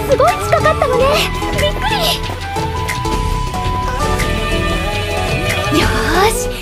すごい近かったのね。びっくり。よーし、